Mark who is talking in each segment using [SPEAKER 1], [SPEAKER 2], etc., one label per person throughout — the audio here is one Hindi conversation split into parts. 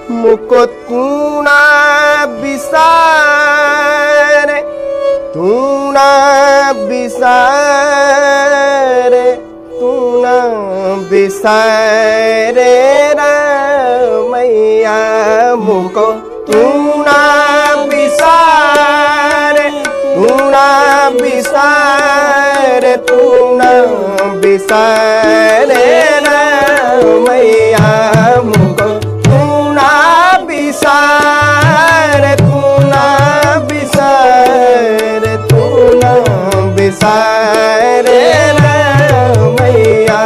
[SPEAKER 1] मुको तू ना बिसारे, तू ना बिसारे, तू ना बिसारे मैया। मुको तू ना बिसारे, तू ना बिसारे, तू ना बिसारे मैया। मुको तू ना बिसारे, तू ना बिसारे, तू ना बिसारे मैया।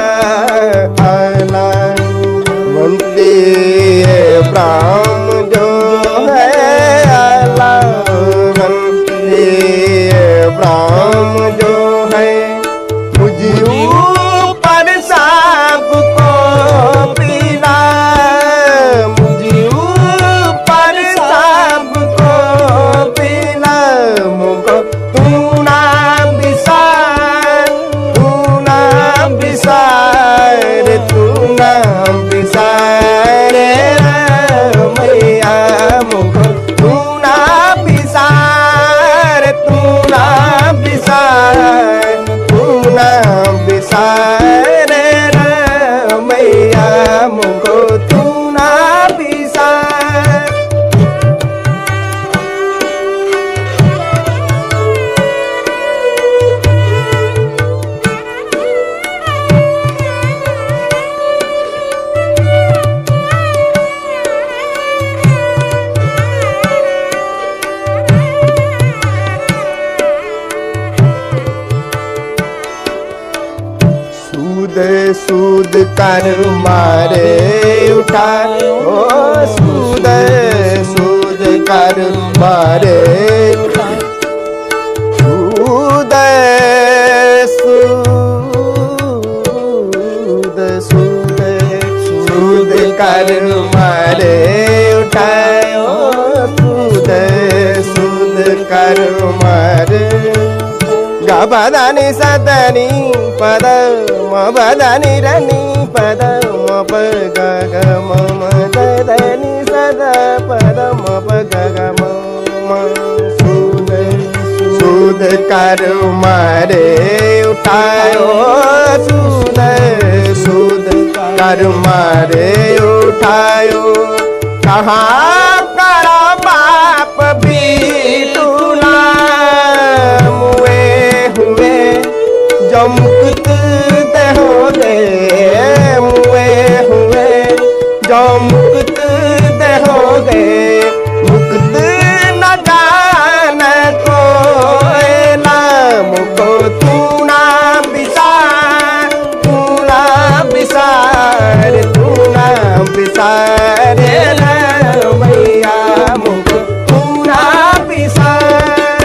[SPEAKER 1] आला बनती है ब्राह्म जो है, आला बनती है ब्राह्म जो है। मुझे ऊपर सबको पीला, मुझे ऊपर सबको पीला। मुझको तू ना बिसार, तू ना बिसार, तू ना बिसार मैया। मुझको तू ना बिसार, तू ना बिसार, तू ना बिसार मैया। मुझको तू ना बिसार। सूद सूद कर मारे उठा, ओ सूद सूद कर मारे उठा। सूद सूद सूद सूद कर मारे उठाओ, सूद सूद कर मारे। गबदानी सदनी पद मबदानी रनी पद मप गग मम ददनी सदा पद मप गग मम। सूद सूद कर मारे उठाओ, सूद सूद कर मारे उठाओ। कहाँ करा बाप भी टूला, मुए हुए जो मुक्त दहोगे, मुए हुए जो मुक्त दहोगे। मुक्त न जान कोयला, मुको तू ना बिसार, तू ना बिसार, तू ना बिसार मैया। मुको तू ना बिसार।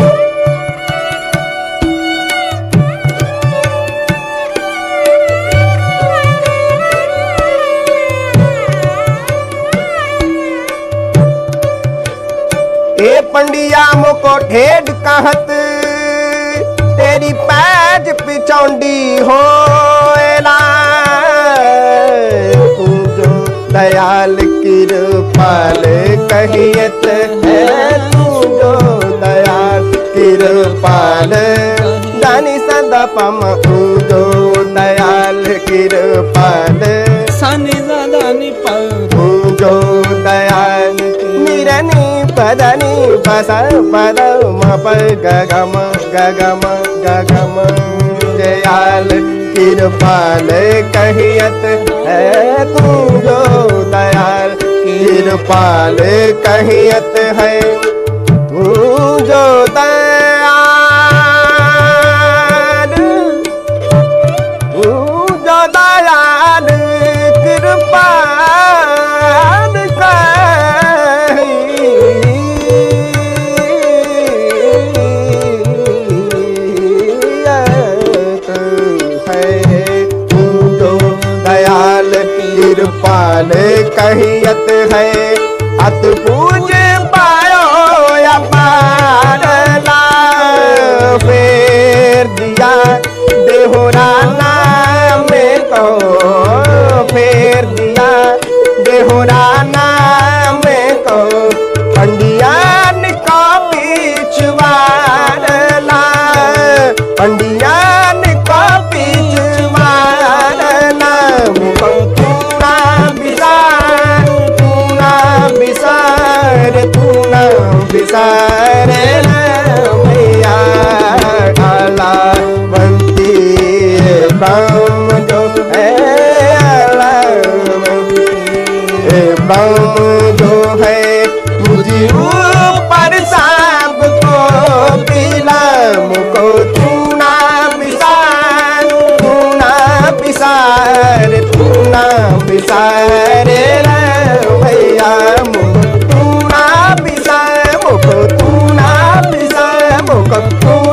[SPEAKER 1] ए पंडिया मुको ढेड कहत, तेरी पैज पिचौंडी होएला। तू जो दयाल कृपाल कहियत है, तू जो दयाल कृपाल दानी सदा पम। तू जो दयाल कृपाल
[SPEAKER 2] सानी दानी पा,
[SPEAKER 1] तू जो दयाल निरनी पदनी पस पद मप गगम गगम गगम। दयाल कृपाल कहियत है, तू जो दयाल कृपाल कहियत है। तू जो दयाल, तू जो दयाल कृपाल कृपाल कहियत है। अत पूज पायो या पारला, फेर दिया देहोरा नाम को, फेर दिया देहोरा नाम बम जो है मुझे ऊपर सांप को पीला मुको तू ना पिसार, तू ना पिसार, तू ना पिसार रे भैया मुको तू ना पिसार, मुको तू ना पिसार, मुको तू